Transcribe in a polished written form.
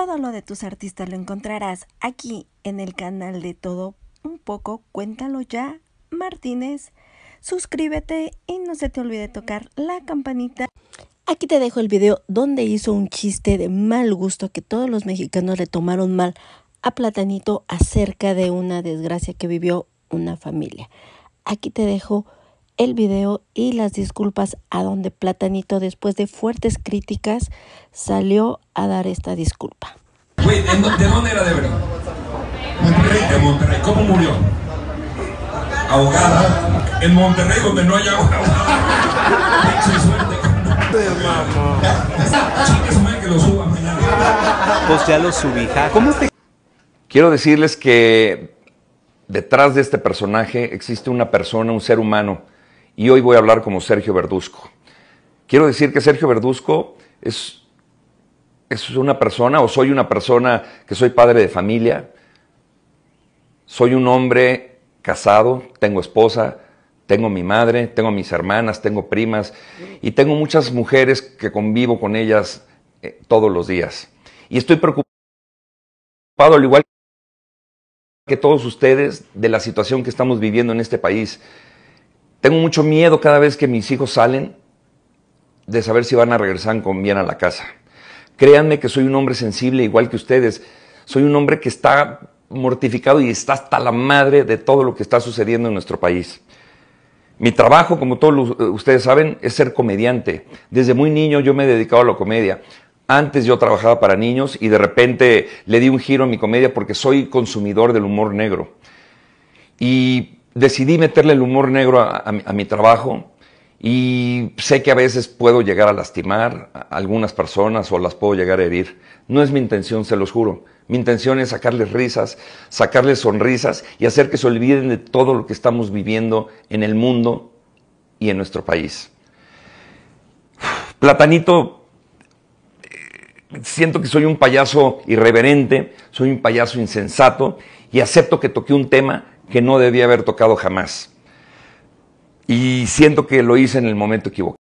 Todo lo de tus artistas lo encontrarás aquí en el canal de Todo Un Poco. Cuéntalo ya, Martínez. Suscríbete y no se te olvide tocar la campanita. Aquí te dejo el video donde hizo un chiste de mal gusto que todos los mexicanos le tomaron mal a Platanito acerca de una desgracia que vivió una familia. Aquí te dejo el video y las disculpas a donde Platanito, después de fuertes críticas, salió a dar esta disculpa. Güey, ¿de dónde era Debra? Monterrey. De Monterrey. ¿Cómo murió? Ahogada. En Monterrey, donde no hay agua. Pinche suerte. Chicas, man, que lo suban mañana. Pues ya lo subí. ¿Cómo te...? Quiero decirles que detrás de este personaje existe una persona, un ser humano, y hoy voy a hablar como Sergio Verduzco. Quiero decir que Sergio Verduzco es una persona, o soy una persona que soy padre de familia, soy un hombre casado, tengo esposa, tengo mi madre, tengo mis hermanas, tengo primas, y tengo muchas mujeres que convivo con ellas todos los días. Y estoy preocupado, al igual que todos ustedes, de la situación que estamos viviendo en este país. Tengo mucho miedo cada vez que mis hijos salen de saber si van a regresar con bien a la casa. Créanme que soy un hombre sensible igual que ustedes. Soy un hombre que está mortificado y está hasta la madre de todo lo que está sucediendo en nuestro país. Mi trabajo, como todos ustedes saben, es ser comediante. Desde muy niño yo me he dedicado a la comedia. Antes yo trabajaba para niños y de repente le di un giro a mi comedia porque soy consumidor del humor negro. Y decidí meterle el humor negro a mi trabajo, y sé que a veces puedo llegar a lastimar a algunas personas o las puedo llegar a herir. No es mi intención, se los juro. Mi intención es sacarles risas, sacarles sonrisas y hacer que se olviden de todo lo que estamos viviendo en el mundo y en nuestro país. Platanito, siento que soy un payaso irreverente, soy un payaso insensato y acepto que toqué un tema que no debía haber tocado jamás. Y siento que lo hice en el momento equivocado.